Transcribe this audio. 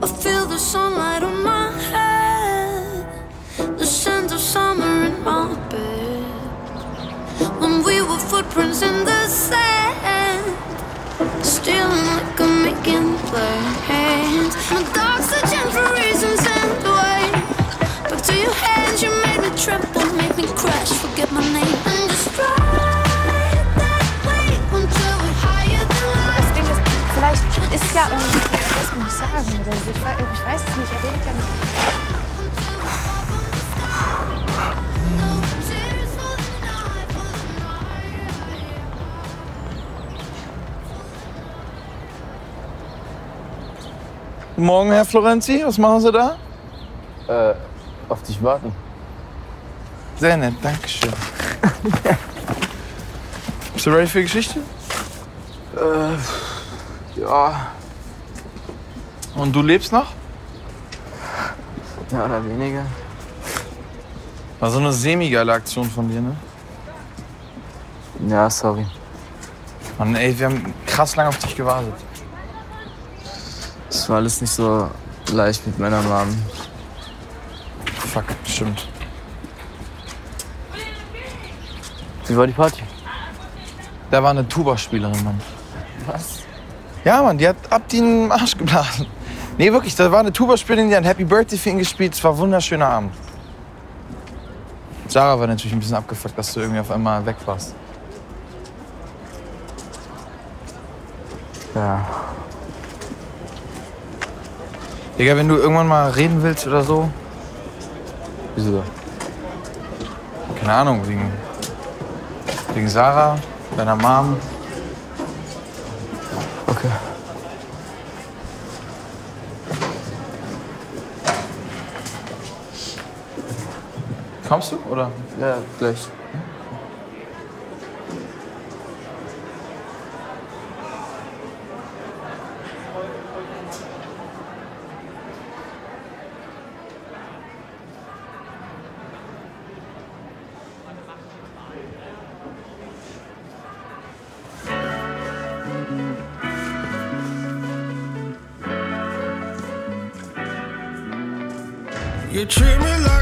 I feel the sunlight on my head, the scent of summer in my bed. When we were footprints in the sand, stealing like I'm making plans. My dog's searching for reasons and ways. Back to your hands, you made me tremble, made me crash, forget my name and just ride that wave until we're higher than life. Das Ding ist, vielleicht ist ja, was muss ich sagen, ich weiß es nicht, er redet ja nicht. Guten Morgen, Herr Florenzi. Was machen Sie da? Auf dich warten. Sehr nett, danke schön. Bist du ready für die Geschichte? Ja. Und du lebst noch? Mehr oder weniger. War so eine semi-geile Aktion von dir, ne? Ja, sorry. Mann, ey, wir haben krass lange auf dich gewartet. Es war alles nicht so leicht mit Männern warten. Fuck, stimmt. Wie war die Party? Da war eine Tuba-Spielerin, Mann. Was? Ja, Mann, die hat ab den Arsch geblasen. Nee, wirklich, da war eine Tuba-Spielerin, die hat Happy Birthday für ihn gespielt. Es war ein wunderschöner Abend. Sarah war natürlich ein bisschen abgefuckt, dass du irgendwie auf einmal weg warst. Ja. Digga, wenn du irgendwann mal reden willst oder so. Wieso? Keine Ahnung, wegen Sarah, deiner Mom. Okay. Kommst du, oder? Ja, gleich. You treat me like